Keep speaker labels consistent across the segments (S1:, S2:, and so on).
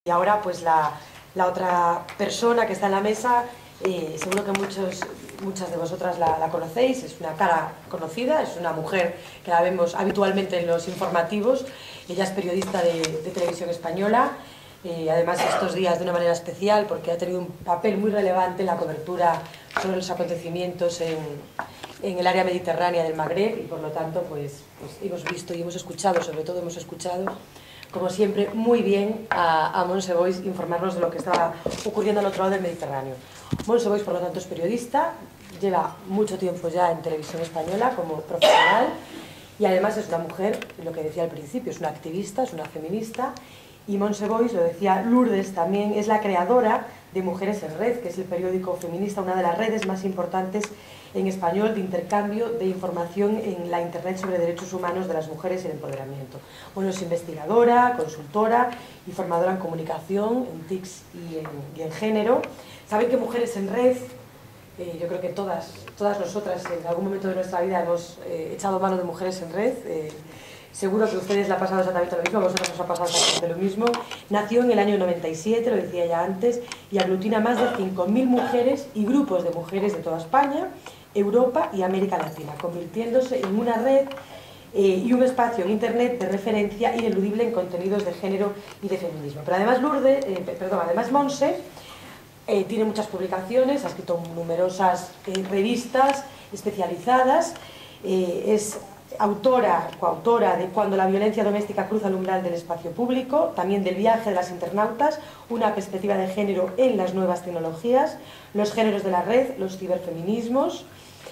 S1: Y ahora pues la otra persona que está en la mesa, seguro que muchas de vosotras la conocéis, es una cara conocida, es una mujer que la vemos habitualmente en los informativos. Ella es periodista de Televisión Española, además estos días de una manera especial porque ha tenido un papel muy relevante en la cobertura sobre los acontecimientos en el área mediterránea del Magreb, y por lo tanto pues hemos visto y hemos escuchado, sobre todo hemos escuchado, como siempre, muy bien a Montse Boix informarnos de lo que estaba ocurriendo al otro lado del Mediterráneo. Montse Boix, por lo tanto, es periodista, lleva mucho tiempo ya en Televisión Española como profesional y además es una mujer, lo que decía al principio, es una activista, es una feminista. Y Montse Boix, lo decía Lourdes también, es la creadora de Mujeres en Red, que es el periódico feminista, una de las redes más importantes en español de intercambio de información en la internet sobre derechos humanos de las mujeres y el empoderamiento. Bueno, es investigadora, consultora y formadora en comunicación, en TICs y en género. Saben que Mujeres en Red, yo creo que todas nosotras en algún momento de nuestra vida hemos echado mano de Mujeres en Red. Seguro que a ustedes les ha pasado exactamente lo mismo, a vosotros os ha pasado exactamente lo mismo. Nació en el año 97, lo decía ya antes, y aglutina más de 5.000 mujeres y grupos de mujeres de toda España, Europa y América Latina, convirtiéndose en una red y un espacio en Internet de referencia ineludible en contenidos de género y de feminismo. Pero además además Montse tiene muchas publicaciones, ha escrito numerosas revistas especializadas, es coautora de Cuando la violencia doméstica cruza el umbral del espacio público, también del Viaje de las internautas, una perspectiva de género en las nuevas tecnologías, Los géneros de la red, los ciberfeminismos,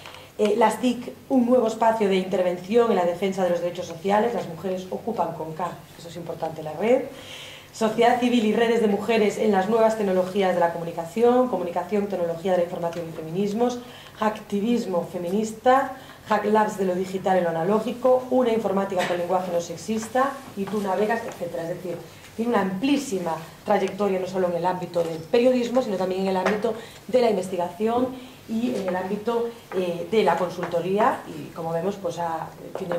S1: las TIC, un nuevo espacio de intervención en la defensa de los derechos sociales, las mujeres ocupan con K, eso es importante, la red, Sociedad civil y redes de mujeres en las nuevas tecnologías de la comunicación, comunicación, tecnología de la información y feminismos, hacktivismo feminista, Hack Labs de lo digital en lo analógico, una informática con lenguaje no sexista, y tú navegas, etc. Es decir, tiene una amplísima trayectoria no solo en el ámbito del periodismo, sino también en el ámbito de la investigación y en el ámbito de la consultoría, y como vemos pues tiene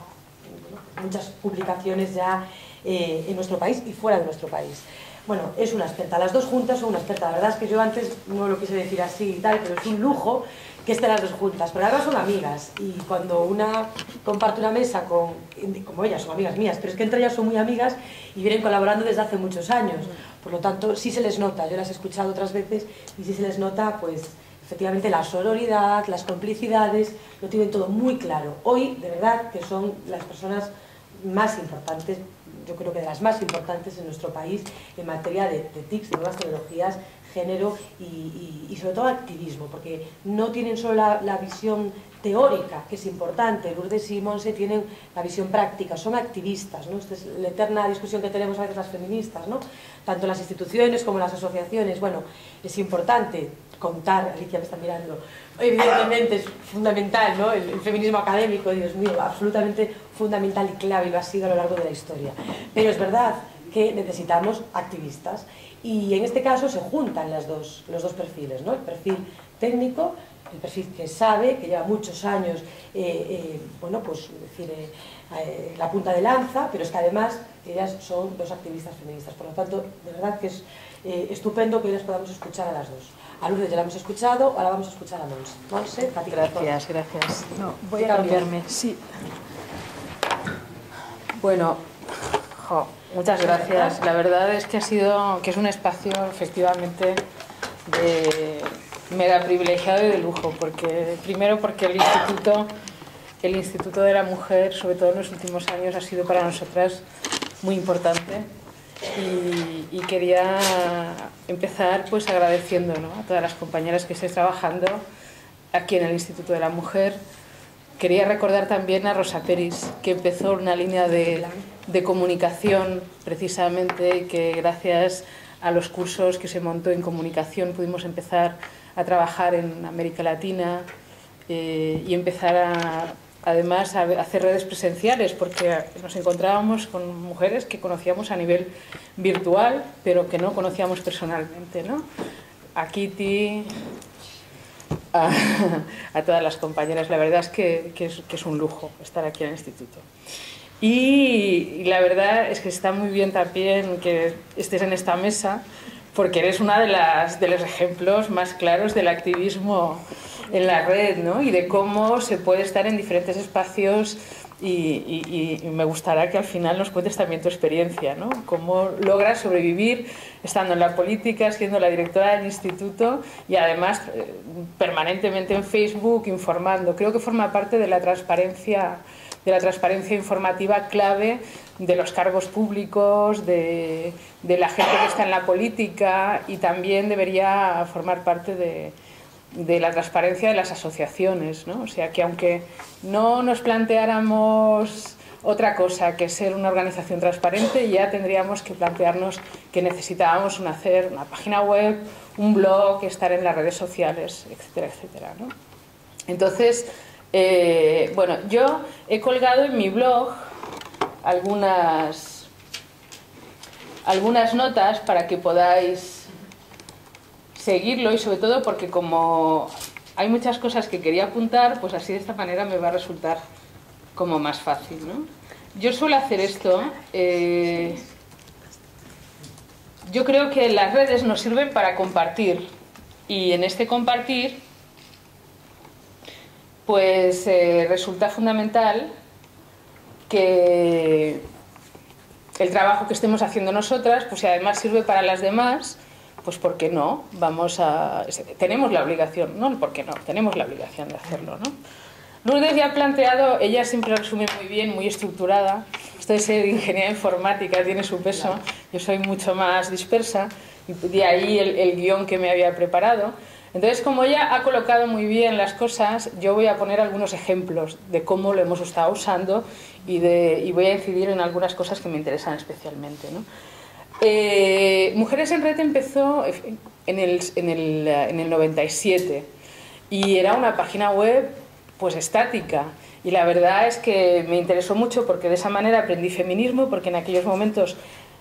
S1: muchas publicaciones ya en nuestro país y fuera de nuestro país. Bueno, es una experta, las dos juntas son una experta. La verdad es que yo antes no lo quise decir así y tal, pero es un lujo que estén las dos juntas, pero ahora son amigas, y cuando una comparte una mesa como ellas, son amigas mías, pero es que entre ellas son muy amigas y vienen colaborando desde hace muchos años, por lo tanto sí se les nota, yo las he escuchado otras veces y sí se les nota pues efectivamente la sororidad, las complicidades, lo tienen todo muy claro. Hoy, de verdad, que son las personas más importantes, yo creo que de las más importantes en nuestro país en materia de TICs, de nuevas tecnologías, género y sobre todo activismo, porque no tienen solo la visión teórica, que es importante. Lourdes y Montse tienen la visión práctica, son activistas, ¿no? Esta es la eterna discusión que tenemos a veces las feministas, ¿no? Tanto las instituciones como las asociaciones. Bueno, es importante contar, Alicia me está mirando, evidentemente es fundamental, ¿no? El feminismo académico, Dios mío, absolutamente fundamental y clave, y lo ha sido a lo largo de la historia. Pero es verdad que necesitamos activistas, y en este caso se juntan los dos perfiles, ¿no? El perfil técnico, el perfil que sabe, que lleva muchos años, bueno, pues la punta de lanza, pero es que además ellas son dos activistas feministas. Por lo tanto, de verdad que es estupendo que hoy las podamos escuchar a las dos. A Lourdes ya la hemos escuchado, ahora vamos a escuchar a Montse. Montse,
S2: Gracias. No, voy a cambiarme, sí. Bueno, muchas gracias. La verdad es que es un espacio efectivamente mega privilegiado y de lujo, primero porque el Instituto de la Mujer, sobre todo en los últimos años, ha sido para nosotras muy importante, y quería empezar pues agradeciendo, ¿no?, a todas las compañeras que estáis trabajando aquí en el Instituto de la Mujer. Quería recordar también a Rosa Peris, que empezó una línea de comunicación precisamente, y que gracias a los cursos que se montó en comunicación pudimos empezar a trabajar en América Latina y empezar además a hacer redes presenciales, porque nos encontrábamos con mujeres que conocíamos a nivel virtual, pero que no conocíamos personalmente, ¿no? A Kitty, a todas las compañeras. La verdad es que es un lujo estar aquí en el instituto. Y la verdad es que está muy bien también que estés en esta mesa, porque eres uno de los ejemplos más claros del activismo en la red, ¿no? Y de cómo se puede estar en diferentes espacios y me gustaría que al final nos cuentes también tu experiencia, ¿no? Cómo logras sobrevivir estando en la política, siendo la directora del instituto y además permanentemente en Facebook informando. Creo que forma parte de la transparencia informativa clave de los cargos públicos, de la gente que está en la política, y también debería formar parte de la transparencia de las asociaciones, ¿no? O sea, que aunque no nos planteáramos otra cosa que ser una organización transparente, ya tendríamos que plantearnos que necesitábamos hacer una página web, un blog, estar en las redes sociales, etcétera, etcétera, ¿no? Entonces, bueno, yo he colgado en mi blog algunas notas para que podáis seguirlo, y sobre todo porque como hay muchas cosas que quería apuntar, pues así de esta manera me va a resultar como más fácil, ¿no? Yo suelo hacer esto. Yo creo que las redes nos sirven para compartir, y en este compartir pues resulta fundamental que el trabajo que estemos haciendo nosotras, pues si además sirve para las demás, pues ¿por qué no? Tenemos la obligación, no, ¿por qué no? Tenemos la obligación de hacerlo, ¿no? Lourdes ya ha planteado, ella siempre lo resume muy bien, muy estructurada. Esto de ser ingeniería informática tiene su peso, yo soy mucho más dispersa, y de ahí el guión que me había preparado. Entonces, como ella ha colocado muy bien las cosas, yo voy a poner algunos ejemplos de cómo lo hemos estado usando y voy a incidir en algunas cosas que me interesan especialmente, ¿no? Mujeres en Red empezó en el 97 y era una página web pues estática, y la verdad es que me interesó mucho porque de esa manera aprendí feminismo, porque en aquellos momentos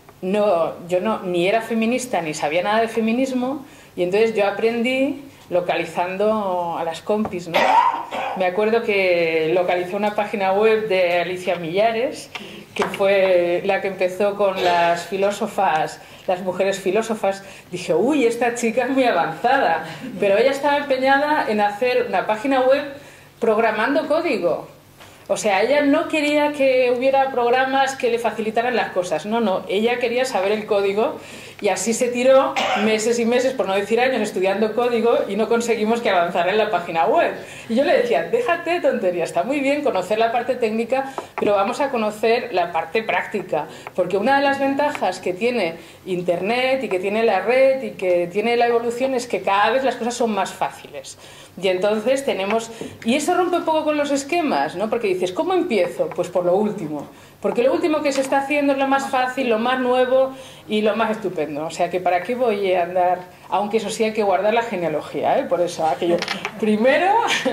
S2: yo ni era feminista ni sabía nada de feminismo, y entonces yo aprendí localizando a las compis, ¿no? Me acuerdo que localicé una página web de Alicia Millares, que fue la que empezó con las filósofas, las mujeres filósofas. Dije, uy, esta chica es muy avanzada, pero ella estaba empeñada en hacer una página web programando código. O sea, ella no quería que hubiera programas que le facilitaran las cosas, no, ella quería saber el código, y así se tiró meses y meses, por no decir años, estudiando código, y no conseguimos que avanzara en la página web. Y yo le decía, déjate de tonterías, está muy bien conocer la parte técnica, pero vamos a conocer la parte práctica, porque una de las ventajas que tiene Internet y que tiene la red y que tiene la evolución es que cada vez las cosas son más fáciles. Y entonces y eso rompe un poco con los esquemas, ¿no? Porque dices, ¿cómo empiezo? Pues por lo último, porque lo último que se está haciendo es lo más fácil, lo más nuevo y lo más estupendo. O sea que ¿para qué voy a andar? Aunque eso sí, hay que guardar la genealogía, ¿eh? Por eso aquello primero.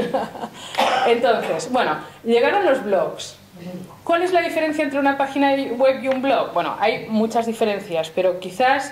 S2: Entonces, bueno, llegaron los blogs. ¿Cuál es la diferencia entre una página web y un blog? Bueno, hay muchas diferencias, pero quizás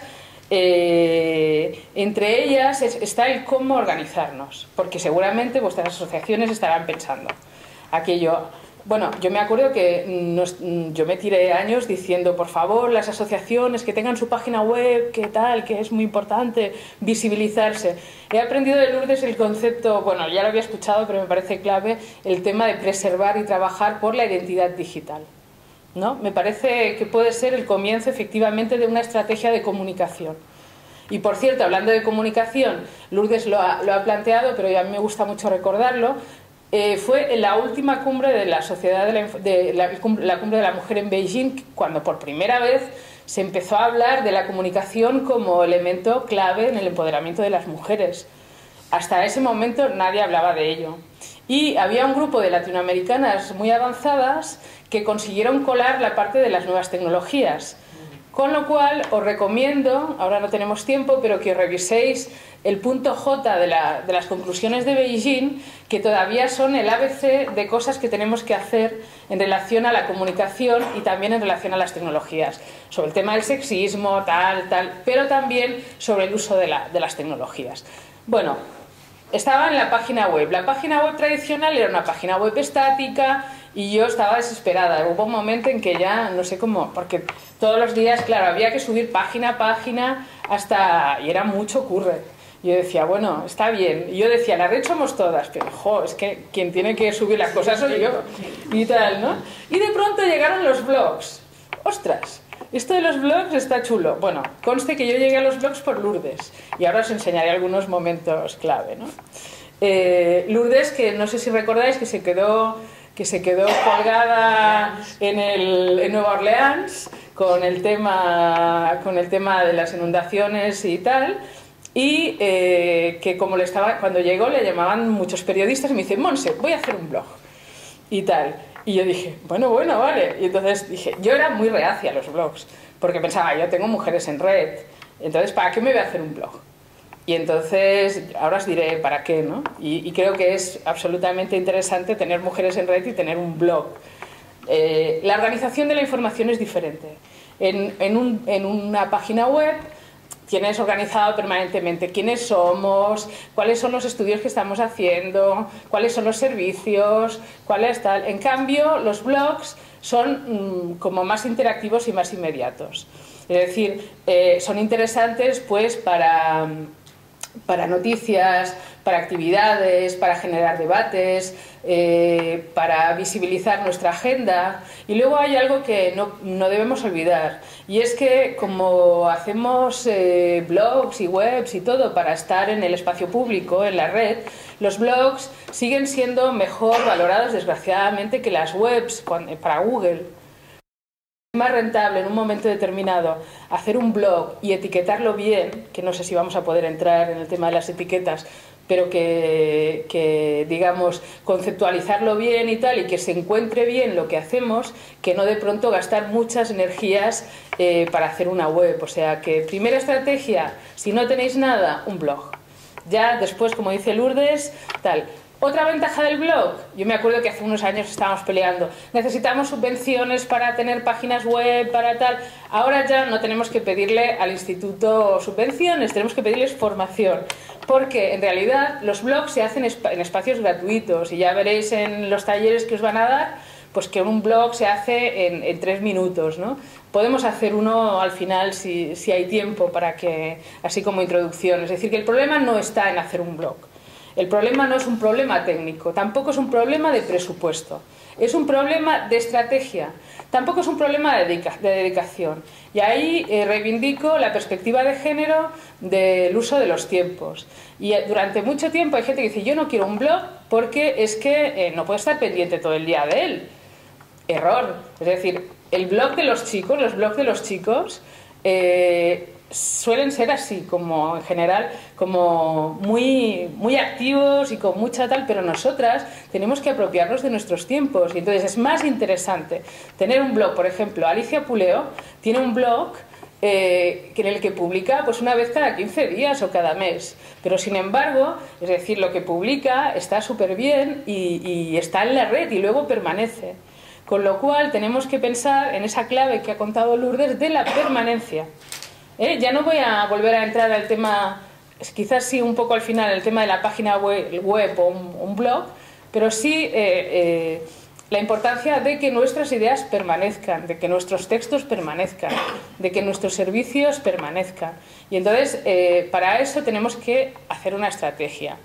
S2: entre ellas está el cómo organizarnos, porque seguramente vuestras asociaciones estarán pensando aquello. Bueno, yo me acuerdo que yo me tiré años diciendo, por favor, las asociaciones que tengan su página web, que tal, que es muy importante visibilizarse. He aprendido de Lourdes el concepto, bueno, ya lo había escuchado, pero me parece clave, el tema de preservar y trabajar por la identidad digital, ¿no? Me parece que puede ser el comienzo efectivamente de una estrategia de comunicación. Y por cierto, hablando de comunicación, Lourdes lo ha planteado, pero a mí me gusta mucho recordarlo. Fue en la última cumbre de la sociedad la cumbre de la mujer en Beijing, cuando por primera vez se empezó a hablar de la comunicación como elemento clave en el empoderamiento de las mujeres. Hasta ese momento nadie hablaba de ello. Y había un grupo de latinoamericanas muy avanzadas que consiguieron colar la parte de las nuevas tecnologías. Con lo cual os recomiendo, ahora no tenemos tiempo, pero que os reviséis el punto J de las conclusiones de Beijing, que todavía son el ABC de cosas que tenemos que hacer en relación a la comunicación y también en relación a las tecnologías. Sobre el tema del sexismo, tal, pero también sobre el uso de las tecnologías. Bueno, estaba en la página web. La página web tradicional era una página web estática y yo estaba desesperada. Hubo un momento en que ya, no sé cómo, porque todos los días, claro, había que subir página a página hasta... y era mucho curre. Yo decía, bueno, está bien. Y yo decía, la red somos todas, pero, es que quien tiene que subir las cosas soy yo. Y tal, ¿no? Y de pronto llegaron los blogs. ¡Ostras! Esto de los blogs está chulo. Bueno, conste que yo llegué a los blogs por Lourdes. Y ahora os enseñaré algunos momentos clave, ¿no? Lourdes, que no sé si recordáis que se quedó colgada en Nueva Orleans con el tema de las inundaciones y tal, y que como cuando llegó le llamaban muchos periodistas y me dice, Monse, voy a hacer un blog y tal, y yo dije, bueno, vale, y entonces dije, yo era muy reacia a los blogs porque pensaba, yo tengo mujeres en red, entonces ¿para qué me voy a hacer un blog? Y entonces, ahora os diré para qué, ¿no? Y creo que es absolutamente interesante tener mujeres en red y tener un blog. La organización de la información es diferente. En una página web tienes organizado permanentemente quiénes somos, cuáles son los estudios que estamos haciendo, cuáles son los servicios, cuáles tal. En cambio, los blogs son como más interactivos y más inmediatos. Es decir, son interesantes pues para noticias, para actividades, para generar debates, para visibilizar nuestra agenda. Y luego hay algo que no debemos olvidar, y es que como hacemos blogs y webs y todo para estar en el espacio público, en la red, los blogs siguen siendo mejor valorados, desgraciadamente, que las webs para Google. Más rentable en un momento determinado hacer un blog y etiquetarlo bien, que no sé si vamos a poder entrar en el tema de las etiquetas, pero que digamos, conceptualizarlo bien y tal, y que se encuentre bien lo que hacemos, que no de pronto gastar muchas energías para hacer una web. O sea que primera estrategia, si no tenéis nada, un blog. Ya después, como dice Lourdes, tal. Otra ventaja del blog, yo me acuerdo que hace unos años estábamos peleando, necesitamos subvenciones para tener páginas web, para tal. Ahora ya no tenemos que pedirle al instituto subvenciones, tenemos que pedirles formación, porque en realidad los blogs se hacen en espacios gratuitos, y ya veréis en los talleres que os van a dar, pues que un blog se hace en 3 minutos, ¿no? Podemos hacer uno al final si hay tiempo, para que, así como introducción. Es decir, que el problema no está en hacer un blog. El problema no es un problema técnico, tampoco es un problema de presupuesto, es un problema de estrategia, tampoco es un problema de dedicación. Y ahí reivindico la perspectiva de género del uso de los tiempos. Y durante mucho tiempo hay gente que dice, yo no quiero un blog porque es que no puedo estar pendiente todo el día de él. Error. Es decir, el blog de los chicos, los blogs de los chicos... suelen ser así, como en general, como muy activos y con mucha tal, pero nosotras tenemos que apropiarnos de nuestros tiempos, y entonces es más interesante tener un blog. Por ejemplo, Alicia Puleo tiene un blog en el que publica pues una vez cada 15 días o cada mes, pero sin embargo, es decir, lo que publica está súper bien y está en la red y luego permanece. Con lo cual tenemos que pensar en esa clave que ha contado Lourdes de la permanencia. Ya no voy a volver a entrar al tema, quizás sí un poco al final, el tema de la página web o un blog, pero sí la importancia de que nuestras ideas permanezcan, de que nuestros textos permanezcan, de que nuestros servicios permanezcan. Y entonces, para eso tenemos que hacer una estrategia.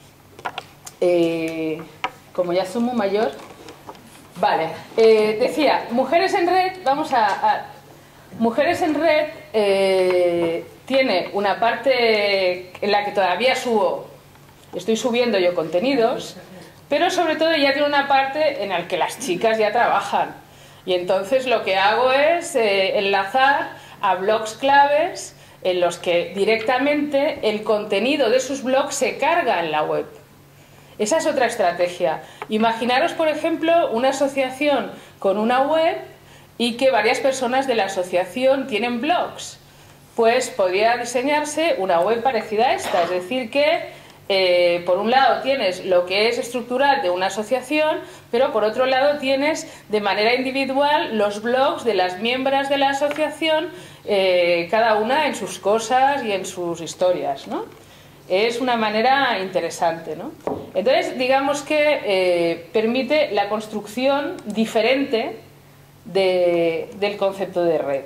S2: Como ya soy muy mayor, vale, decía, Mujeres en Red, Mujeres en Red tiene una parte en la que todavía estoy subiendo yo contenidos, pero sobre todo ya tiene una parte en la que las chicas ya trabajan. Y entonces lo que hago es enlazar a blogs claves en los que directamente el contenido de sus blogs se carga en la web. Esa es otra estrategia. Imaginaros, por ejemplo, una asociación con una web y que varias personas de la asociación tienen blogs. Pues podría diseñarse una web parecida a esta, es decir que por un lado tienes lo que es estructural de una asociación, pero por otro lado tienes de manera individual los blogs de las miembros de la asociación, cada una en sus cosas y en sus historias, ¿no? es una manera interesante, ¿no? Entonces, digamos que permite la construcción diferente del concepto de red.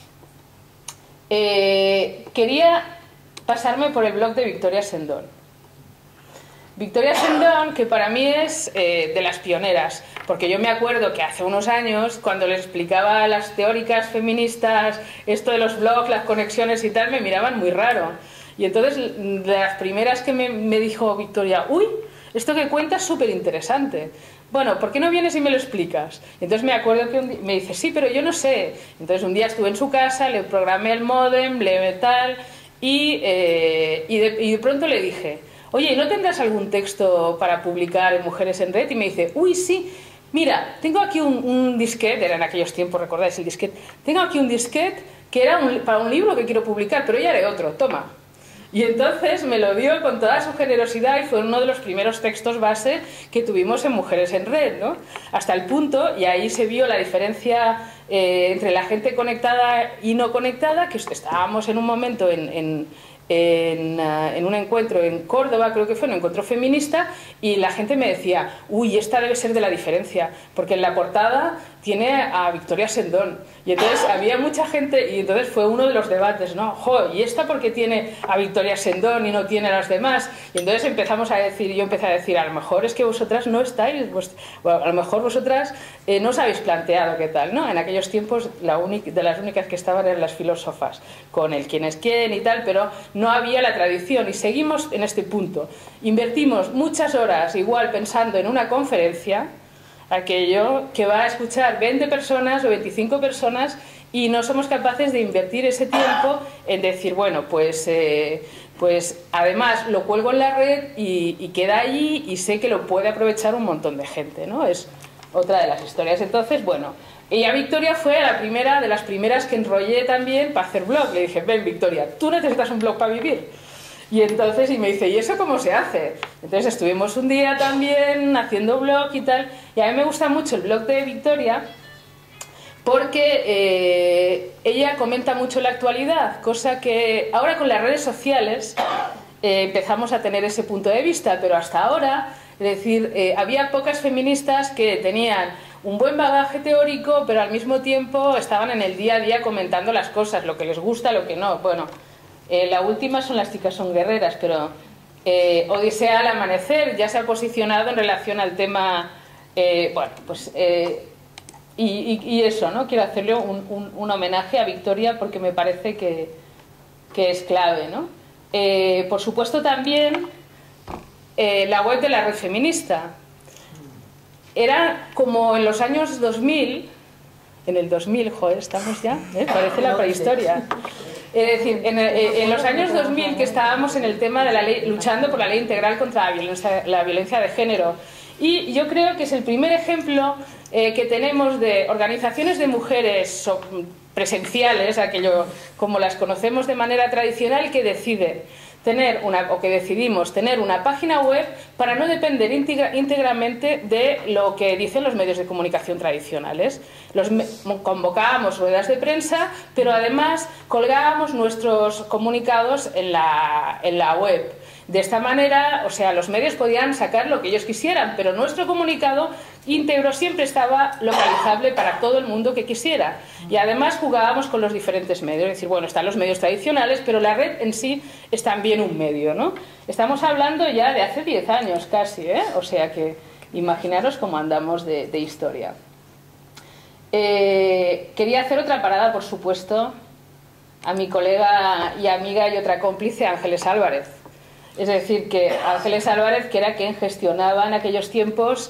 S2: Quería pasarme por el blog de Victoria Sendón. Victoria Sendón, que para mí es de las pioneras, porque yo me acuerdo que hace unos años, cuando les explicaba a las teóricas feministas esto de los blogs, las conexiones y tal, me miraban muy raro. Y entonces, de las primeras que me dijo Victoria, uy, esto que cuentas es súper interesante. Bueno, ¿por qué no vienes y me lo explicas? Entonces me acuerdo que me dice, sí, pero yo no sé. Entonces un día estuve en su casa, le programé el módem, le tal, y de pronto le dije, oye, ¿no tendrás algún texto para publicar en Mujeres en Red? Y me dice, uy, sí, mira, tengo aquí un disquete, era en aquellos tiempos, ¿recordáis el disquete? Tengo aquí un disquete que era para un libro que quiero publicar, pero ya haré otro, toma. Y entonces me lo dio con toda su generosidad y fue uno de los primeros textos base que tuvimos en Mujeres en Red, ¿no? Hasta el punto, y ahí se vio la diferencia entre la gente conectada y no conectada, que estábamos en un momento en un encuentro en Córdoba, creo que fue, un encuentro feminista, y la gente me decía, uy, esta debe ser de la diferencia, porque en la portada tiene a Victoria Sendón. Y entonces había mucha gente, y entonces fue uno de los debates, ¿no? Jo, ¿y esta por qué tiene a Victoria Sendón y no tiene a las demás? Y entonces empezamos a decir, yo empecé a decir, a lo mejor es que vosotras no estáis, bueno, a lo mejor vosotras no os habéis planteado qué tal, ¿no? En aquellos tiempos de las únicas que estaban eran las filósofas, con el quién es quién y tal, pero no había la tradición, y seguimos en este punto. Invertimos muchas horas igual pensando en una conferencia, aquello que va a escuchar 20 personas o 25 personas, y no somos capaces de invertir ese tiempo en decir, bueno, pues además lo cuelgo en la red y queda allí y sé que lo puede aprovechar un montón de gente, ¿no? Es otra de las historias. Entonces, bueno, ella, Victoria, fue la primera de las primeras que enrollé también para hacer blog. Le dije, ven, Victoria, tú necesitas un blog para vivir. Y entonces, y me dice, ¿y eso cómo se hace? Entonces estuvimos un día también haciendo blog y tal. Y a mí me gusta mucho el blog de Victoria porque ella comenta mucho la actualidad, cosa que ahora con las redes sociales empezamos a tener ese punto de vista, pero hasta ahora, es decir, había pocas feministas que tenían un buen bagaje teórico, pero al mismo tiempo estaban en el día a día comentando las cosas, lo que les gusta, lo que no. Bueno, la última son Las chicas son guerreras, pero Odisea al amanecer ya se ha posicionado en relación al tema, bueno, pues y eso, ¿no? Quiero hacerle un homenaje a Victoria porque me parece que es clave, ¿no? Por supuesto también la web de la Red Feminista. Era como en los años 2000, en el 2000, joder, estamos ya, parece la prehistoria. Es decir, en los años 2000 que estábamos en el tema de la ley, luchando por la ley integral contra la violencia de género. Y yo creo que es el primer ejemplo que tenemos de organizaciones de mujeres presenciales, aquello como las conocemos de manera tradicional, que deciden que decidimos tener una página web para no depender íntegramente de lo que dicen los medios de comunicación tradicionales. Convocábamos ruedas de prensa, pero además colgábamos nuestros comunicados en la web. De esta manera, o sea, los medios podían sacar lo que ellos quisieran, pero nuestro comunicado íntegro siempre estaba localizable para todo el mundo que quisiera. Y además jugábamos con los diferentes medios, es decir, bueno, están los medios tradicionales, pero la red en sí es también un medio, ¿no? Estamos hablando ya de hace 10 años casi, ¿eh? O sea que imaginaros cómo andamos de historia. Quería hacer otra parada, por supuesto, a mi colega y amiga y otra cómplice, Ángeles Álvarez. Es decir, que Ángeles Álvarez, que era quien gestionaba en aquellos tiempos,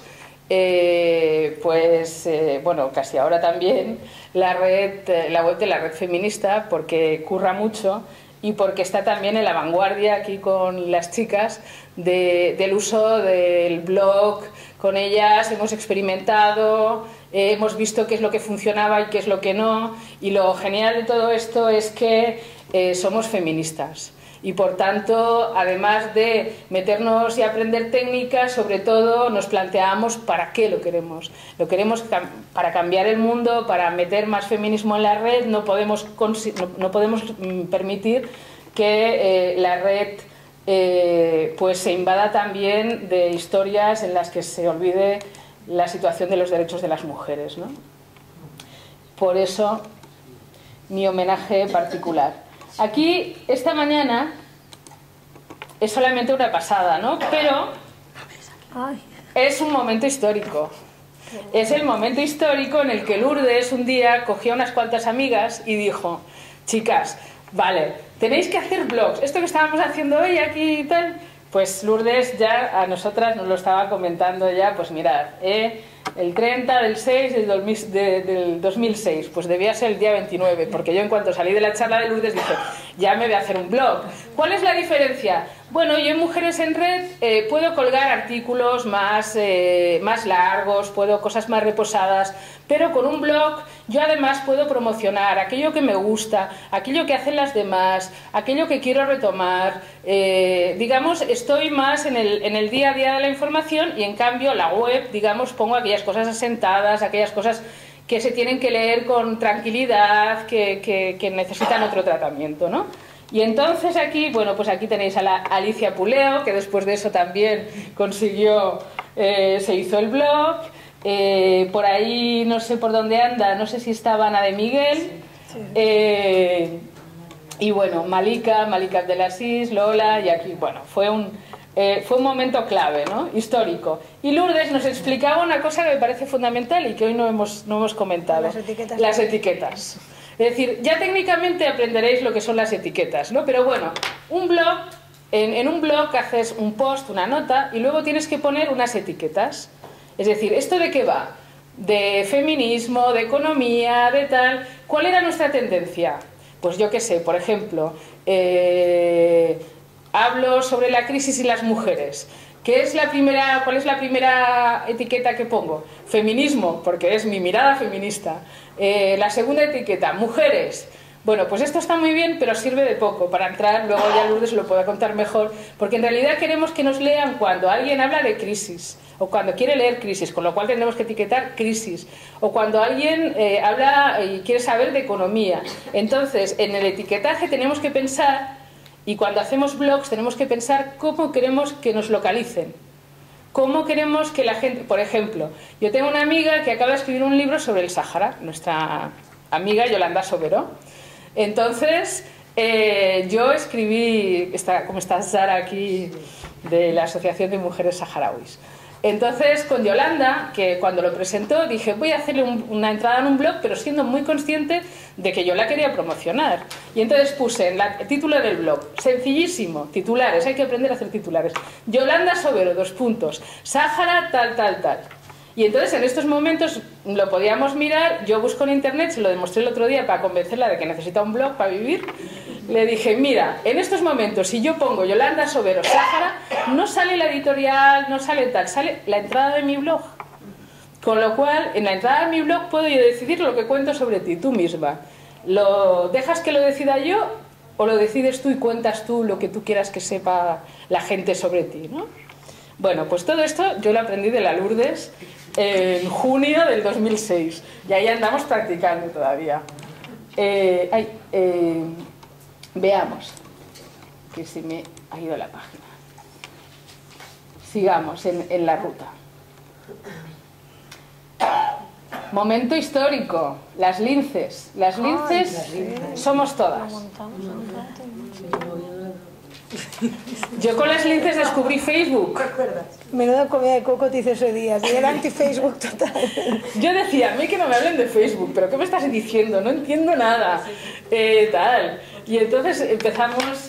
S2: bueno, casi ahora también, la web de la Red Feminista, porque curra mucho y porque está también en la vanguardia aquí con las chicas del uso del blog. Con ellas hemos experimentado, hemos visto qué es lo que funcionaba y qué es lo que no, y lo genial de todo esto es que somos feministas. Y por tanto, además de meternos y aprender técnicas, sobre todo nos planteamos para qué lo queremos. Lo queremos para cambiar el mundo, para meter más feminismo en la red. No podemos permitir que la red pues se invada también de historias en las que se olvide la situación de los derechos de las mujeres, ¿no? Por eso, mi homenaje particular. Aquí, esta mañana, es solamente una pasada, ¿no? Pero es un momento histórico. Es el momento histórico en el que Lourdes un día cogió a unas cuantas amigas y dijo: chicas, vale, tenéis que hacer blogs. Esto que estábamos haciendo hoy aquí y tal, pues Lourdes ya a nosotras nos lo estaba comentando ya, pues mirad, el 30 del 6 del 2006, pues debía ser el día 29, porque yo en cuanto salí de la charla de Lourdes dije, ya me voy a hacer un blog. ¿Cuál es la diferencia? Bueno, yo en Mujeres en Red puedo colgar artículos más largos, puedo cosas más reposadas, pero con un blog yo además puedo promocionar aquello que me gusta, aquello que hacen las demás, aquello que quiero retomar. Digamos, estoy más en el día a día de la información, y en cambio la web, digamos, pongo aquellas cosas asentadas, aquellas cosas que se tienen que leer con tranquilidad, que necesitan otro tratamiento, ¿no? Y entonces aquí, bueno, pues aquí tenéis a la Alicia Puleo, que después de eso también consiguió, se hizo el blog. Por ahí no sé por dónde anda, no sé si estaba Ana de Miguel. Y bueno, Malika Abdelaziz, Lola, y aquí, bueno, fue un momento clave, ¿no? Histórico. Y Lourdes nos explicaba una cosa que me parece fundamental y que hoy no hemos comentado. Las etiquetas. Es decir, ya técnicamente aprenderéis lo que son las etiquetas, ¿no? Pero bueno, un blog, en un blog haces un post, una nota, y luego tienes que poner unas etiquetas. Es decir, ¿esto de qué va? De feminismo, de economía, de tal. ¿Cuál era nuestra tendencia? Pues yo qué sé, por ejemplo, hablo sobre la crisis y las mujeres. ¿Cuál es la primera etiqueta que pongo? Feminismo, porque es mi mirada feminista. La segunda etiqueta, mujeres. Bueno, pues esto está muy bien, pero sirve de poco para entrar, luego ya Lourdes lo pueda contar mejor, porque en realidad queremos que nos lean cuando alguien habla de crisis, o cuando quiere leer crisis, con lo cual tendremos que etiquetar crisis, o cuando alguien habla y quiere saber de economía. Entonces, en el etiquetaje tenemos que pensar, y cuando hacemos blogs tenemos que pensar cómo queremos que nos localicen. ¿Cómo queremos que la gente...? Por ejemplo, yo tengo una amiga que acaba de escribir un libro sobre el Sáhara, nuestra amiga Yolanda Sobero. Entonces, yo escribí, como está Sara aquí, de la Asociación de Mujeres Saharauis. Entonces, con Yolanda, que cuando lo presentó, dije, voy a hacerle una entrada en un blog, pero siendo muy consciente de que yo la quería promocionar. Y entonces puse en el título del blog, sencillísimo, titulares, hay que aprender a hacer titulares. Yolanda Sobero, Sáhara, tal, tal, tal. Y entonces en estos momentos lo podíamos mirar, yo busco en internet, se lo demostré el otro día para convencerla de que necesita un blog para vivir. Le dije, mira, en estos momentos si yo pongo Yolanda Sobero Sáhara, no sale la editorial, no sale tal, sale la entrada de mi blog. Con lo cual, en la entrada de mi blog puedo yo decidir lo que cuento sobre ti, tú misma. ¿Lo dejas que lo decida yo o lo decides tú y cuentas tú lo que tú quieras que sepa la gente sobre ti, ¿no? Bueno, pues todo esto yo lo aprendí de la Lourdes en junio del 2006 y ahí andamos practicando todavía. Veamos, que se me ha ido la página. Sigamos en la ruta. Momento histórico, las linces. Las linces somos todas. Yo con las linces descubrí Facebook.
S3: Menuda comida de coco te hice ese día. Y era anti-Facebook total.
S2: Yo decía, a mí que no me hablen de Facebook, pero ¿qué me estás diciendo? No entiendo nada. Tal. Y entonces empezamos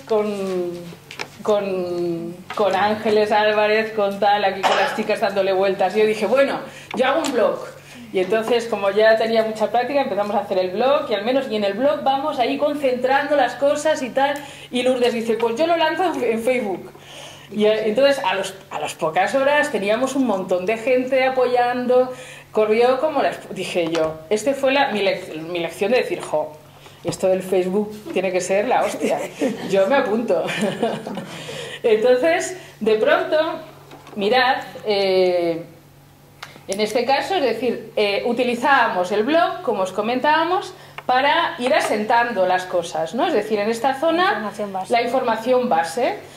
S2: con Ángeles Álvarez, con tal, aquí con las chicas dándole vueltas. Y yo dije, bueno, yo hago un blog. Y entonces, como ya tenía mucha práctica, empezamos a hacer el blog, y en el blog vamos ahí concentrando las cosas y tal. Y Lourdes dice, pues yo lo lanzo en Facebook. Y entonces, a las pocas horas teníamos un montón de gente apoyando. Corrió como dije yo, fue mi lección de decir, jo, esto del Facebook tiene que ser la hostia. Yo me apunto. Entonces, de pronto, mirad... en este caso, es decir, utilizábamos el blog, como os comentábamos, para ir asentando las cosas, ¿no? Es decir, en esta zona, la información base.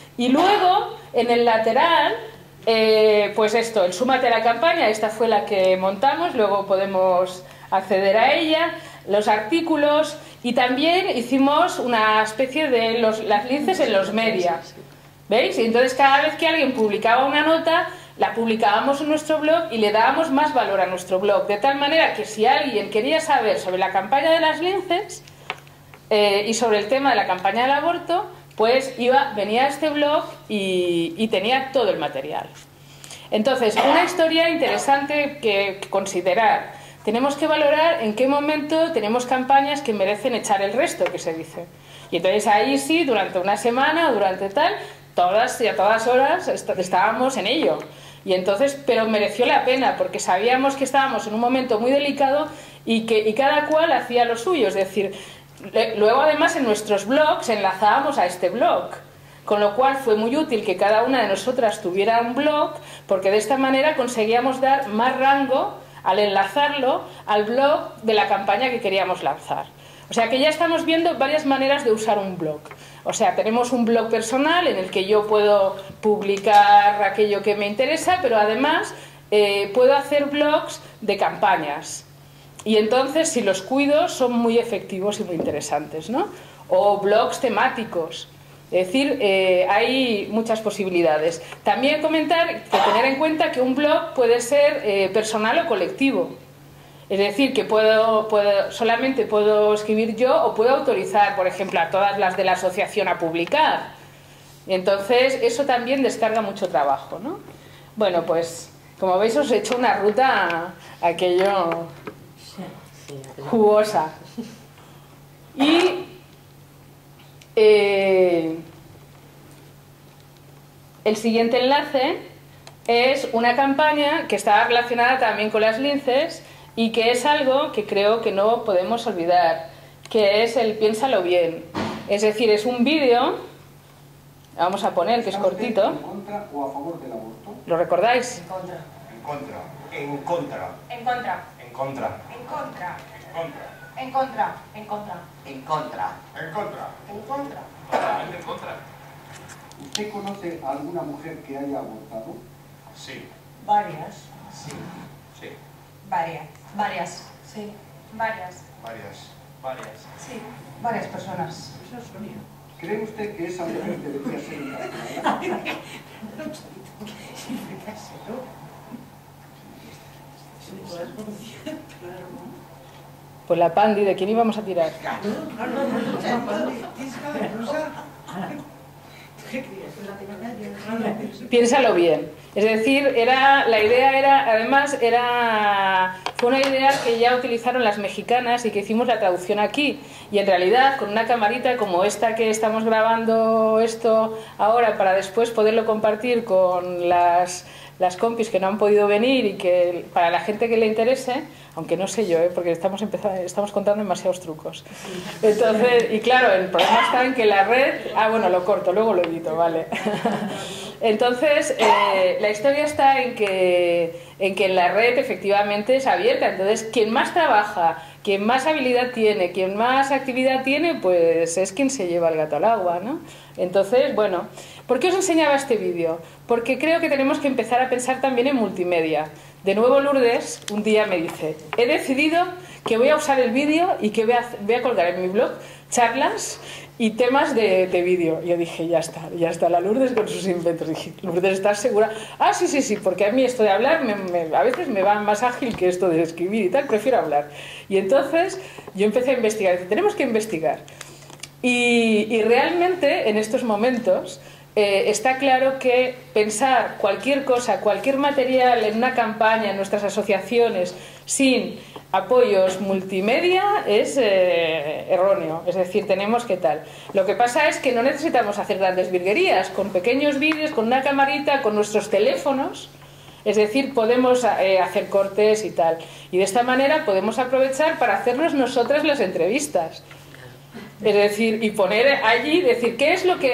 S2: Y luego, en el lateral, pues esto, el súmate a la campaña, esta fue la que montamos, luego podemos acceder a ella, los artículos, y también hicimos una especie de las linces en los media, ¿veis? Y entonces cada vez que alguien publicaba una nota, la publicábamos en nuestro blog y le dábamos más valor a nuestro blog, de tal manera que si alguien quería saber sobre la campaña de las linces y sobre el tema de la campaña del aborto, pues venía a este blog y tenía todo el material. Entonces, una historia interesante que considerar. Tenemos que valorar en qué momento tenemos campañas que merecen echar el resto, que se dice. Y entonces ahí sí, durante una semana o durante tal, todas y a todas horas estábamos en ello. Y entonces, pero mereció la pena, porque sabíamos que estábamos en un momento muy delicado y cada cual hacía lo suyo. Es decir, luego además en nuestros blogs enlazábamos a este blog. Con lo cual fue muy útil que cada una de nosotras tuviera un blog, porque de esta manera conseguíamos dar más rango al enlazarlo al blog de la campaña que queríamos lanzar. O sea que ya estamos viendo varias maneras de usar un blog. O sea, tenemos un blog personal en el que yo puedo publicar aquello que me interesa, pero además puedo hacer blogs de campañas. Y entonces, si los cuido, son muy efectivos y muy interesantes, ¿no? O blogs temáticos. Es decir, hay muchas posibilidades. También tener en cuenta que un blog puede ser personal o colectivo. Es decir, que solamente puedo escribir yo o puedo autorizar, por ejemplo, a todas las de la asociación a publicar. Y entonces, eso también descarga mucho trabajo, ¿no? Bueno, pues, como veis, os he hecho una ruta aquello jugosa. Y el siguiente enlace es una campaña que está relacionada también con las linces y que es algo que creo que no podemos olvidar, que es el piénsalo bien. Es decir, es un vídeo, vamos a poner, que es cortito.
S4: ¿En contra o a favor del aborto?
S2: ¿Lo recordáis?
S5: En contra.
S4: En contra. En contra.
S5: En contra.
S4: En contra.
S5: En contra.
S4: En contra.
S5: En contra. En contra.
S6: En contra.
S4: En contra.
S5: En contra.
S6: Totalmente en contra.
S4: ¿Usted conoce a alguna mujer que haya abortado?
S6: Sí,
S5: Varias.
S6: sí, sí.
S5: Varias. Varias. Sí. Varias.
S6: Varias. Varias.
S5: Sí. Varias personas.
S4: ¿Cree usted que esa mujer debería ser encarcelada?
S2: Pues la Pandi, ¿de quién íbamos a tirar? Piénsalo bien. Es decir, fue una idea que ya utilizaron las mexicanas y que hicimos la traducción aquí. Y en realidad, con una camarita como esta que estamos grabando esto ahora para después poderlo compartir con las compis que no han podido venir y que para la gente que le interese, aunque no sé yo, porque estamos contando demasiados trucos. Entonces, y claro, el problema está en que la red... bueno, lo corto, luego lo edito, vale. Entonces, la historia está en que la red efectivamente es abierta. Entonces, quien más trabaja, quien más habilidad tiene, quien más actividad tiene, pues es quien se lleva el gato al agua, ¿no? Entonces, bueno, ¿por qué os enseñaba este vídeo? Porque creo que tenemos que empezar a pensar también en multimedia. De nuevo Lourdes un día me dice, he decidido que voy a usar el vídeo y que voy a colgar en mi blog charlas y temas de vídeo. Yo dije, ya está la Lourdes con sus inventos. Dije, Lourdes, ¿estás segura? Ah, sí, porque a mí esto de hablar a veces me va más ágil que esto de escribir y tal, prefiero hablar. Y entonces yo empecé a investigar, dije, tenemos que investigar. Y realmente en estos momentos está claro que pensar cualquier cosa, cualquier material en una campaña, en nuestras asociaciones, sin apoyos multimedia es erróneo. Es decir, tenemos que tal. Lo que pasa es que no necesitamos hacer grandes virguerías, con pequeños vídeos, con una camarita, con nuestros teléfonos. Es decir, podemos hacer cortes y tal. Y de esta manera podemos aprovechar para hacernos nosotras las entrevistas. Es decir, y poner allí, decir, ¿qué es lo que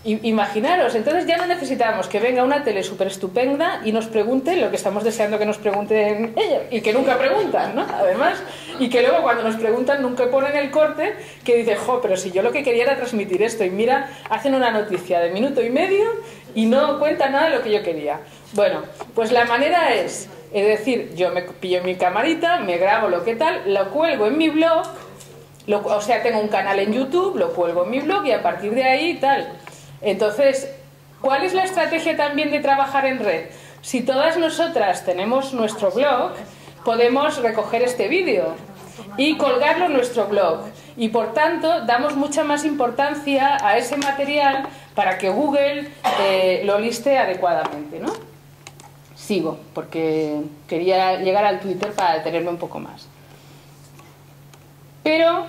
S2: Imaginaros, entonces ya no necesitamos que venga una tele súper estupenda y nos pregunte lo que estamos deseando que nos pregunten ellos, y que nunca preguntan, ¿no? Además, y que luego cuando nos preguntan nunca ponen el corte que dice, jo, pero si yo lo que quería era transmitir esto, y mira, hacen una noticia de minuto y medio y no cuentan nada de lo que yo quería. Bueno, pues la manera es decir, yo me pillo mi camarita, me grabo lo que tal, lo cuelgo en mi blog, o sea, tengo un canal en YouTube, lo cuelgo en mi blog y a partir de ahí tal. Entonces, ¿cuál es la estrategia también de trabajar en red? Si todas nosotras tenemos nuestro blog, podemos recoger este vídeo y colgarlo en nuestro blog. Y por tanto, damos mucha más importancia a ese material para que Google lo liste adecuadamente, ¿no? Sigo, porque quería llegar al Twitter para detenerme un poco más. Pero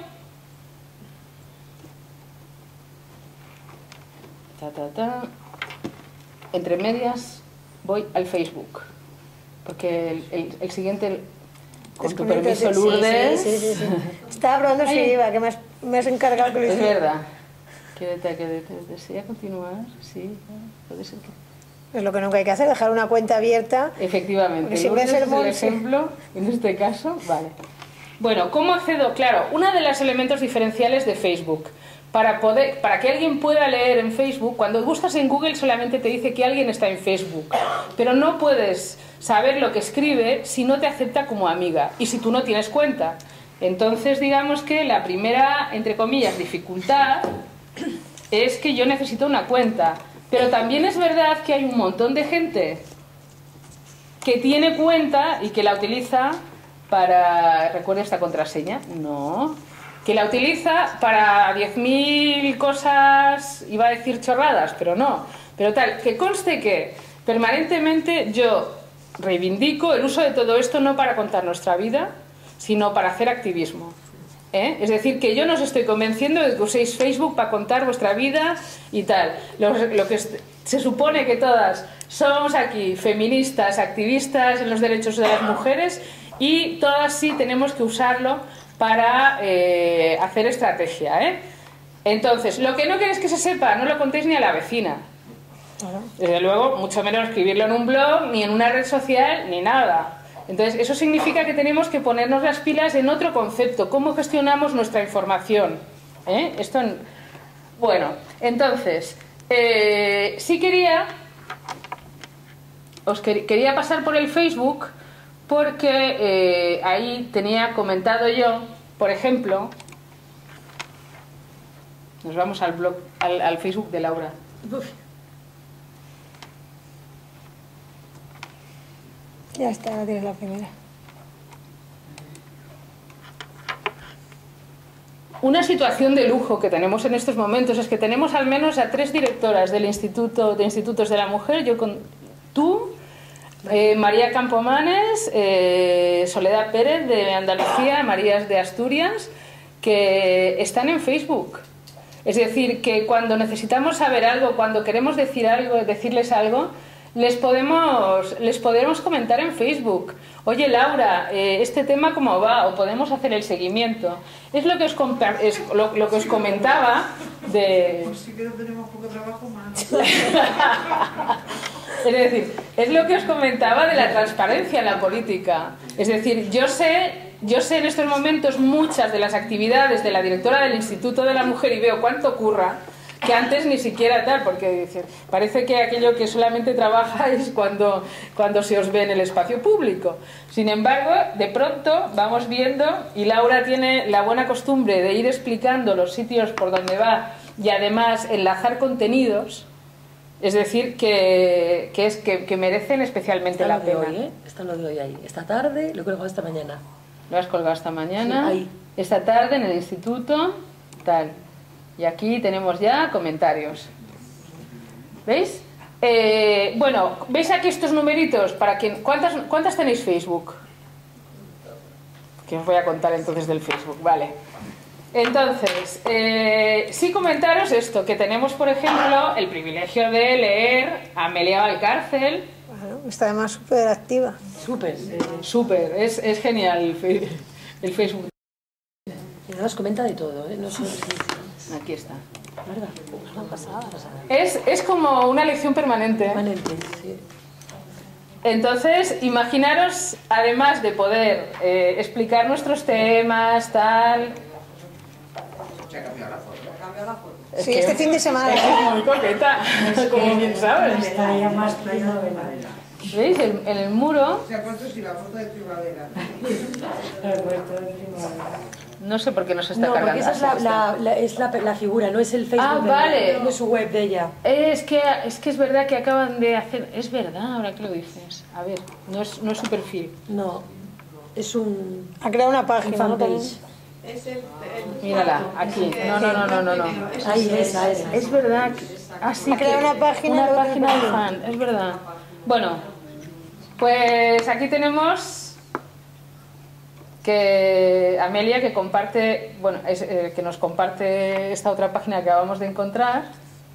S2: entre medias voy al Facebook, porque el siguiente, con tu permiso, Lourdes.
S3: Sí. Estaba probando si iba, que me has encargado que lo
S2: Es
S3: hiciera.
S2: verdad. Que desea continuar, sí, puede ser que...
S3: Es lo que nunca hay que hacer, dejar una cuenta abierta.
S2: Efectivamente,
S3: Porque si voy a ser
S2: Lourdes es el ejemplo, en este caso, vale. Bueno, ¿cómo accedo? Claro, uno de los elementos diferenciales de Facebook. Para que alguien pueda leer en Facebook, cuando buscas en Google solamente te dice que alguien está en Facebook, pero no puedes saber lo que escribe si no te acepta como amiga y si tú no tienes cuenta. Entonces, digamos que la primera, entre comillas, dificultad es que yo necesito una cuenta. Pero también es verdad que hay un montón de gente que tiene cuenta y que la utiliza para... ¿Recuerda esta contraseña? No... que la utiliza para 10.000 cosas, iba a decir chorradas, pero no. Pero tal, que conste que permanentemente yo reivindico el uso de todo esto no para contar nuestra vida, sino para hacer activismo. Es decir, que yo no os estoy convenciendo de que uséis Facebook para contar vuestra vida y tal. Lo que se supone que todas somos aquí feministas, activistas en los derechos de las mujeres, y todas sí tenemos que usarlo para hacer estrategia, Entonces, lo que no queréis que se sepa, no lo contéis ni a la vecina. Desde luego, mucho menos escribirlo en un blog, ni en una red social, ni nada. Entonces, eso significa que tenemos que ponernos las pilas en otro concepto, cómo gestionamos nuestra información. Bueno, entonces, sí quería pasar por el Facebook, porque ahí tenía comentado yo, por ejemplo, nos vamos al blog, al Facebook de Laura.
S3: Ya está, ahora tienes la primera.
S2: Una situación de lujo que tenemos en estos momentos es que tenemos al menos a 3 directoras del Instituto de Institutos de la Mujer, tú, María Campomanes, Soledad Pérez de Andalucía, Marías de Asturias, que están en Facebook. Es decir, que cuando necesitamos saber algo, cuando queremos decir algo, decirles algo, les podemos comentar en Facebook. Oye, Laura, este tema cómo va, o podemos hacer el seguimiento. Es lo que os comentaba de...
S7: Pues sí que no tenemos poco trabajo más.
S2: Es decir, es lo que os comentaba de la transparencia en la política. Es decir, yo sé en estos momentos muchas de las actividades de la directora del Instituto de la Mujer y veo cuánto curra, que antes ni siquiera tal, porque parece que aquello que solamente trabajáis cuando se os ve en el espacio público. Sin embargo, de pronto vamos viendo, y Laura tiene la buena costumbre de ir explicando los sitios por donde va y además enlazar contenidos. Es decir, que merecen especialmente la pena.
S1: Esta no lo doy ahí. Esta tarde lo he colgado esta mañana.
S2: Lo has colgado esta mañana,
S1: sí, ahí.
S2: Esta tarde en el instituto, tal. Y aquí tenemos ya comentarios. ¿Veis? Bueno, ¿veis aquí estos numeritos? ¿Cuántas tenéis Facebook? Que os voy a contar entonces del Facebook, vale. Entonces, sí comentaros esto, que tenemos, por ejemplo, el privilegio de leer a Amelia Valcárcel.
S3: Bueno, está además súper activa.
S2: Súper, es genial el Facebook.
S1: Y nos comenta de todo, ¿eh? No solo...
S2: Aquí está. Es como una lección permanente.
S1: Permanente, sí.
S2: Entonces, imaginaros, además de poder explicar nuestros temas, tal...
S4: Se ha cambiado la foto.
S2: Es
S3: Sí,
S2: que-
S3: este fin de semana.
S2: Es que es muy coqueta, como bien sabes.
S8: Está ya más primavera.
S2: ¿Veis? En el muro,
S7: Se ha puesto si la foto de primavera.
S8: El puesto de primavera.
S2: no sé por qué nos está
S1: No, porque
S2: cargando.
S1: esa es la figura, no es el Facebook
S2: Ah,
S1: de
S2: vale.
S1: ella, no es su web de ella.
S2: Es que es verdad que acaban de hacer... Es verdad, ahora que lo dices. A ver, no es su perfil.
S1: No, es un
S3: Ha creado una página, ¿no?
S1: fanpage.
S7: Es el
S2: Mírala, aquí. No.
S1: Ahí, esa.
S2: Es verdad. Así
S3: Ha creado
S2: que
S3: una página de
S2: página de fan, es verdad. Bueno, pues aquí tenemos que Amelia, que comparte, bueno, que nos comparte esta otra página que acabamos de encontrar.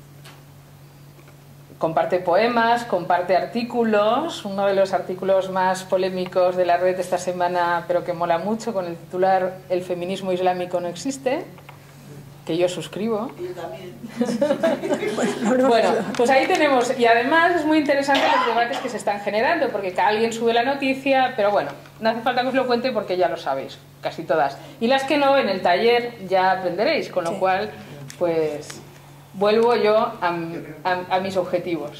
S2: Comparte poemas, comparte artículos, uno de los artículos más polémicos de la red esta semana, pero que mola mucho, con el titular "El feminismo islámico no existe", que yo suscribo.
S7: Yo también.
S2: Bueno, pues ahí tenemos, y además es muy interesante los debates que se están generando, porque alguien sube la noticia, pero bueno, no hace falta que os lo cuente porque ya lo sabéis, casi todas. Y las que no, en el taller ya aprenderéis, con lo cual, pues... vuelvo yo a mis objetivos.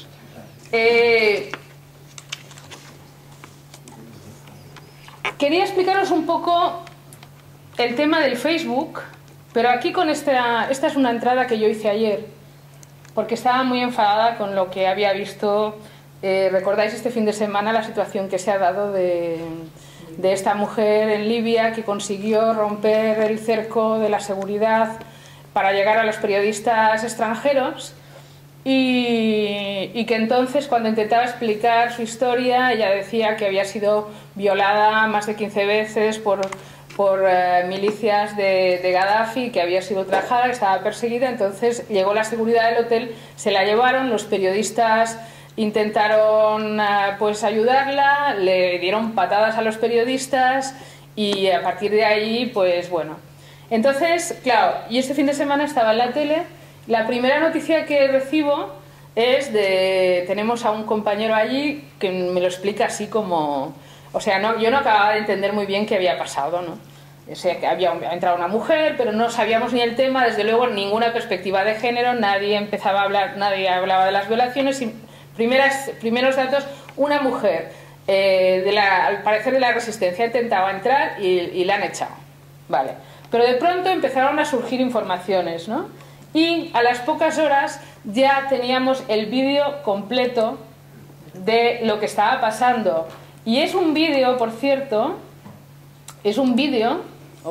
S2: Quería explicaros un poco el tema del Facebook, pero aquí con esta es una entrada que yo hice ayer, porque estaba muy enfadada con lo que había visto. Recordáis este fin de semana la situación que se ha dado de esta mujer en Libia que consiguió romper el cerco de la seguridad para llegar a los periodistas extranjeros y que entonces cuando intentaba explicar su historia ella decía que había sido violada más de 15 veces por milicias de Gaddafi, que había sido ultrajada, que estaba perseguida. Entonces llegó la seguridad del hotel, se la llevaron, los periodistas intentaron pues ayudarla, le dieron patadas a los periodistas y a partir de ahí pues bueno. Entonces, claro, y este fin de semana estaba en la tele, la primera noticia que recibo es tenemos a un compañero allí que me lo explica así como, o sea, yo no acababa de entender muy bien qué había pasado, ¿no? O sea, que había entrado una mujer, pero no sabíamos ni el tema, desde luego ninguna perspectiva de género, nadie empezaba a hablar, nadie hablaba de las violaciones, y primeros datos, una mujer, al parecer de la resistencia, intentaba entrar y la han echado, vale. Pero de pronto empezaron a surgir informaciones, ¿no? Y a las pocas horas ya teníamos el vídeo completo de lo que estaba pasando. Y es un vídeo, por cierto, es un vídeo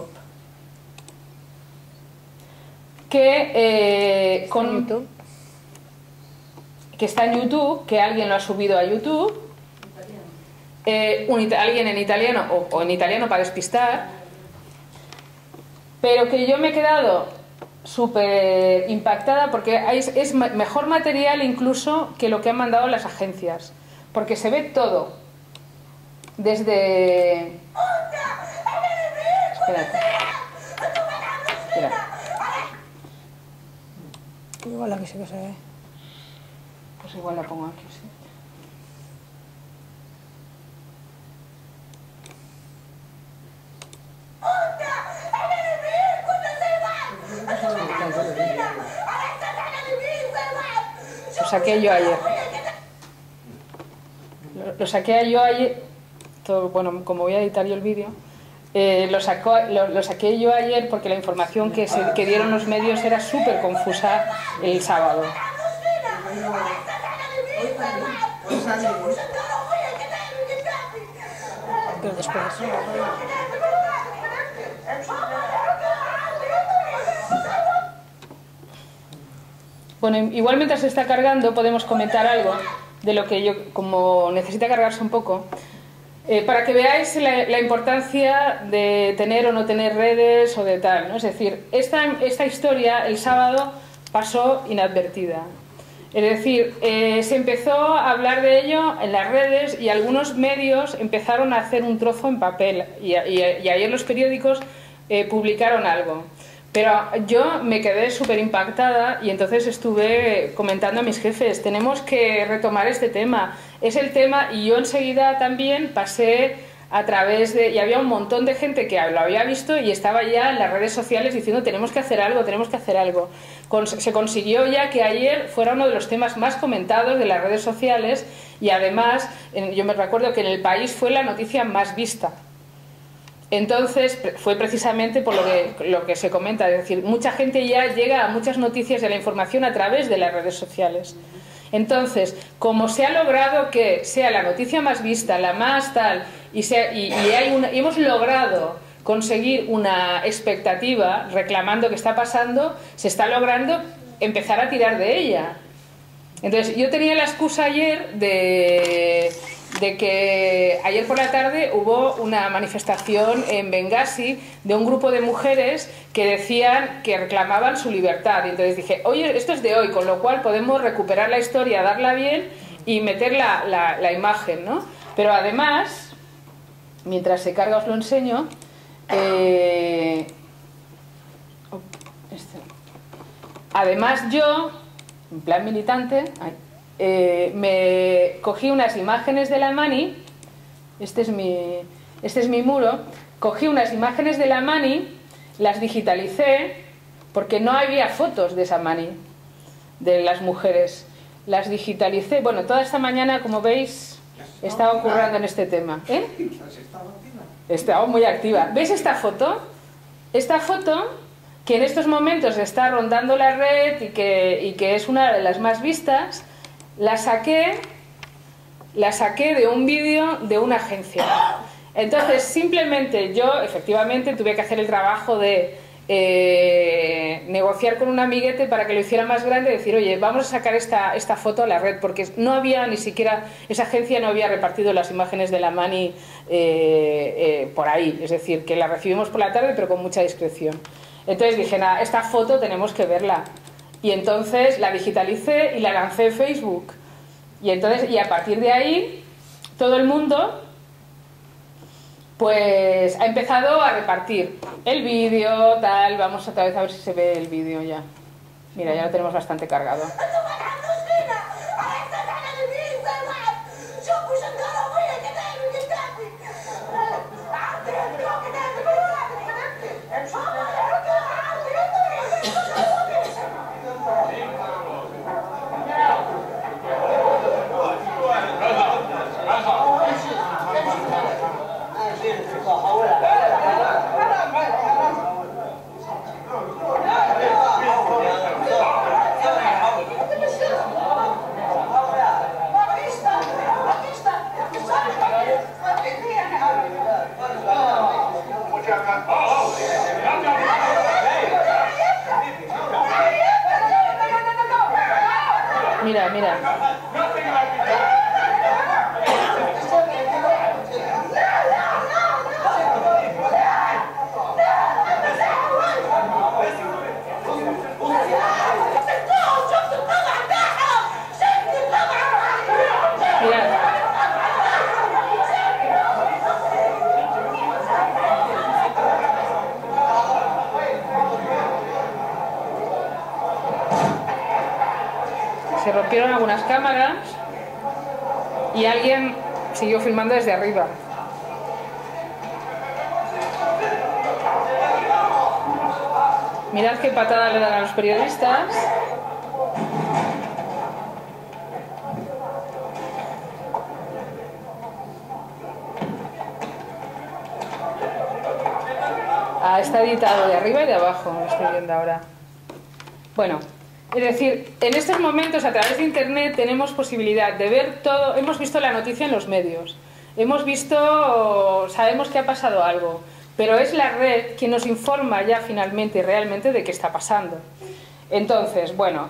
S2: que está en YouTube, que alguien lo ha subido a YouTube, alguien en italiano o en italiano para despistar. Pero que yo me he quedado súper impactada porque es mejor material incluso que lo que han mandado las agencias, porque se ve todo desde... Espérate.
S3: Igual la que sí que se ve.
S2: Pues igual la pongo aquí, sí. Lo saqué yo ayer. Lo saqué yo ayer. Todo, bueno, como voy a editar yo el vídeo, lo saqué yo ayer porque la información que dieron los medios era súper confusa el sábado.
S3: Pero después.
S2: Bueno, igual mientras se está cargando podemos comentar algo de lo que yo, como necesita cargarse un poco, para que veáis la importancia de tener o no tener redes o de tal, ¿no? Es decir, esta historia el sábado pasó inadvertida. Es decir, se empezó a hablar de ello en las redes y algunos medios empezaron a hacer un trozo en papel y ayer los periódicos publicaron algo. Pero yo me quedé súper impactada y entonces estuve comentando a mis jefes, tenemos que retomar este tema. Es el tema, y yo enseguida también pasé a través de... Y había un montón de gente que lo había visto y estaba ya en las redes sociales diciendo tenemos que hacer algo, tenemos que hacer algo. Se consiguió ya que ayer fuera uno de los temas más comentados de las redes sociales y además yo me recuerdo que en El País fue la noticia más vista. Entonces fue precisamente por lo que se comenta, es decir, mucha gente ya llega a muchas noticias de la información a través de las redes sociales. Entonces, como se ha logrado que sea la noticia más vista, la más tal, y hemos logrado conseguir una expectativa reclamando qué está pasando, se está logrando empezar a tirar de ella. Entonces, yo tenía la excusa ayer de que ayer por la tarde hubo una manifestación en Bengasi de un grupo de mujeres que decían que reclamaban su libertad. Y entonces dije, oye, esto es de hoy, con lo cual podemos recuperar la historia, darla bien y meter la imagen, ¿no? Pero además, mientras se carga os lo enseño, además yo, en plan militante, me cogí unas imágenes de la Mani, este es mi muro, cogí unas imágenes de la Mani, las digitalicé, porque no había fotos de esa Mani, de las mujeres, las digitalicé, bueno, toda esta mañana, como veis, estaba currando en este tema, estaba muy activa. ¿Veis esta foto? Esta foto, que en estos momentos está rondando la red y que es una de las más vistas, la saqué de un vídeo de una agencia. Entonces, simplemente yo, efectivamente, tuve que hacer el trabajo de negociar con un amiguete para que lo hiciera más grande y decir, oye, vamos a sacar esta foto a la red, porque no había ni siquiera, esa agencia no había repartido las imágenes de la Mani por ahí, es decir, que la recibimos por la tarde, pero con mucha discreción. Entonces dije, nada, esta foto tenemos que verla. Y entonces la digitalicé y la lancé en Facebook. Y a partir de ahí, todo el mundo pues ha empezado a repartir el vídeo, tal. Vamos otra vez a ver si se ve el vídeo ya. Mira, ya lo tenemos bastante cargado. Mira, mira. Se rompieron algunas cámaras y alguien siguió filmando desde arriba. Mirad qué patada le dan a los periodistas. Está editado de arriba y de abajo, lo estoy viendo ahora. Bueno, es decir, en estos momentos a través de internet tenemos posibilidad de ver todo. Hemos visto la noticia en los medios, sabemos que ha pasado algo, pero es la red quien nos informa ya finalmente y realmente de qué está pasando. Entonces, bueno,